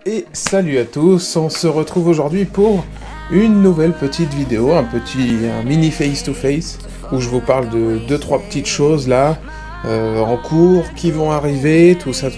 Et salut à tous, on se retrouve aujourd'hui pour une nouvelle petite vidéo, un mini face-to-face, où je vous parle de 2-3 petites choses là, en cours, qui vont arriver, tout ça.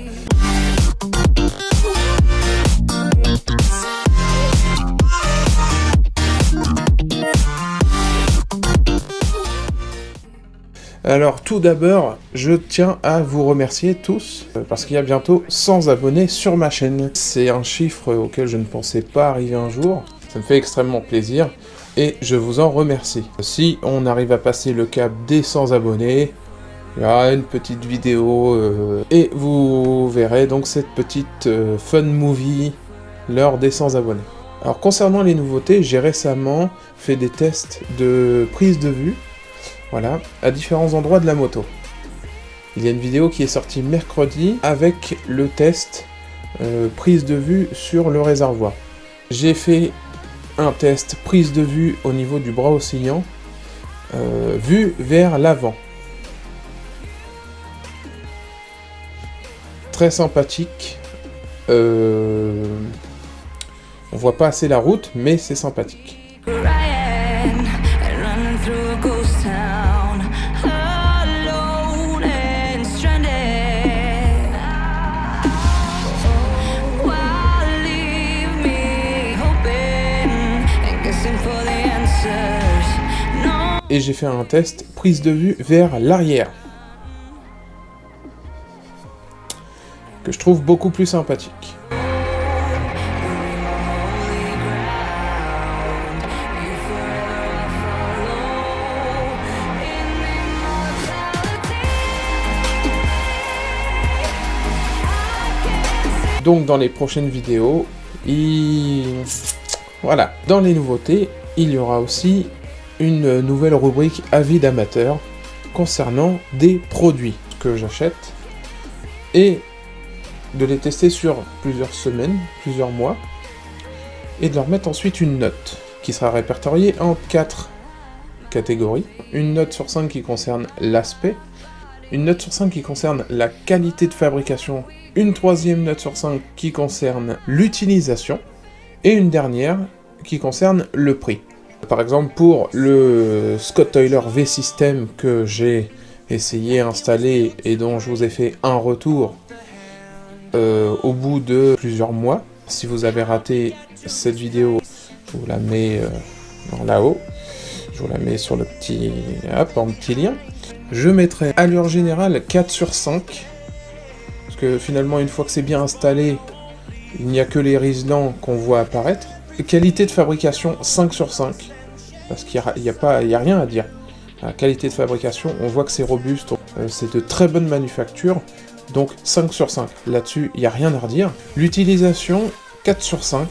Alors tout d'abord, je tiens à vous remercier tous, parce qu'il y a bientôt 100 abonnés sur ma chaîne. C'est un chiffre auquel je ne pensais pas arriver un jour, ça me fait extrêmement plaisir, et je vous en remercie. Si on arrive à passer le cap des 100 abonnés, il y aura une petite vidéo, et vous verrez donc cette petite fun movie, l'heure des 100 abonnés. Alors concernant les nouveautés, j'ai récemment fait des tests de prise de vue, voilà, à différents endroits de la moto. Il y a une vidéo qui est sortie mercredi avec le test prise de vue sur le réservoir. J'ai fait un test prise de vue au niveau du bras oscillant, vue vers l'avant. Très sympathique. On voit pas assez la route, mais c'est sympathique. Et j'ai fait un test prise de vue vers l'arrière, que je trouve beaucoup plus sympathique. Donc dans les prochaines vidéos, voilà. Dans les nouveautés, il y aura aussi une nouvelle rubrique avis d'amateurs concernant des produits que j'achète et de les tester sur plusieurs semaines, plusieurs mois, et de leur mettre ensuite une note qui sera répertoriée en 4 catégories. Une note sur 5 qui concerne l'aspect, une note sur 5 qui concerne la qualité de fabrication, une troisième note sur 5 qui concerne l'utilisation, et une dernière qui concerne le prix. Par exemple, pour le Scott Toiler V-System que j'ai essayé, installé, et dont je vous ai fait un retour au bout de plusieurs mois. Si vous avez raté cette vidéo, je vous la mets là-haut. Je vous la mets sur le petit, en petit lien. Je mettrai allure générale 4 sur 5. Parce que finalement, une fois que c'est bien installé, il n'y a que les riselants qu'on voit apparaître. Qualité de fabrication 5 sur 5. Parce qu'il n'y a rien à dire. La qualité de fabrication, on voit que c'est robuste. C'est de très bonne manufacture. Donc 5 sur 5. Là-dessus, il n'y a rien à redire. L'utilisation, 4 sur 5.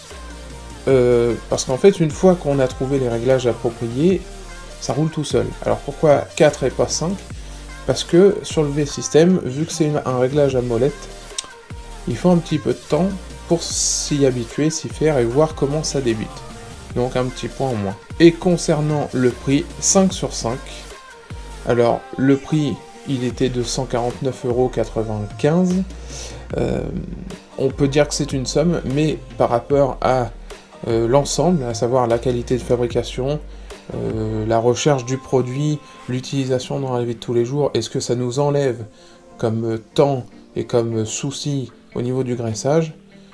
Parce qu'en fait, une fois qu'on a trouvé les réglages appropriés, ça roule tout seul. Alors pourquoi 4 et pas 5 ? Parce que sur le V-System, vu que c'est un réglage à molette, il faut un petit peu de temps pour s'y habituer, s'y faire et voir comment ça débute. Donc un petit point en moins. Et concernant le prix, 5 sur 5. Alors le prix, il était de 149,95 €. On peut dire que c'est une somme, mais par rapport à l'ensemble, à savoir la qualité de fabrication, la recherche du produit, l'utilisation dans la vie de tous les jours, et ce que ça nous enlève comme temps et comme souci au niveau du graissage,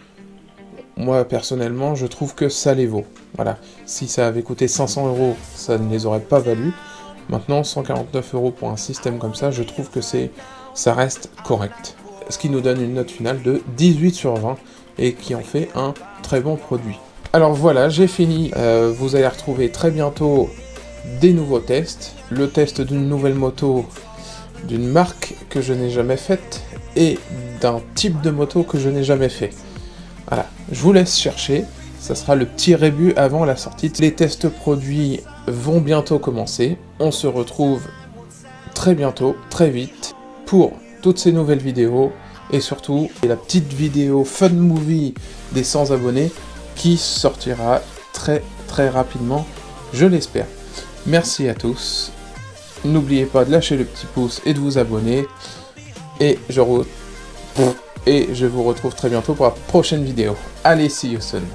moi personnellement je trouve que ça les vaut. Voilà, si ça avait coûté 500 €, ça ne les aurait pas valu. Maintenant 149 € pour un système comme ça, je trouve que ça reste correct. Ce qui nous donne une note finale de 18 sur 20 et qui en fait un très bon produit. Alors voilà, j'ai fini. Vous allez retrouver très bientôt des nouveaux tests. Le test d'une nouvelle moto, d'une marque que je n'ai jamais faite, et d'un type de moto que je n'ai jamais fait. Voilà, je vous laisse chercher. Ça sera le petit rébut avant la sortie. Les tests produits vont bientôt commencer. On se retrouve très bientôt, très vite, pour toutes ces nouvelles vidéos. Et surtout, la petite vidéo fun movie des 100 abonnés qui sortira très rapidement, je l'espère. Merci à tous. N'oubliez pas de lâcher le petit pouce et de vous abonner. Et je et je vous retrouve très bientôt pour la prochaine vidéo. Allez, see you soon.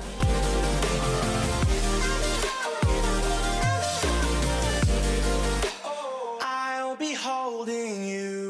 I'll be holding you.